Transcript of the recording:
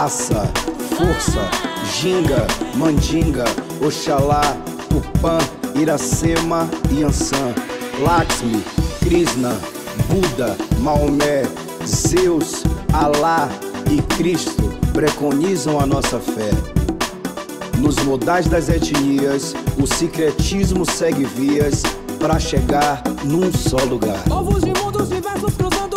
raça, força, ginga, mandinga, Oxalá, Tupã, Iracema e Yansan, Lakshmi, Krishna, Buda, Maomé, Zeus, Alá e Cristo preconizam a nossa fé. Nos modais das etnias, o sincretismo segue vias para chegar num só lugar. Povos de mundos diversos cruzando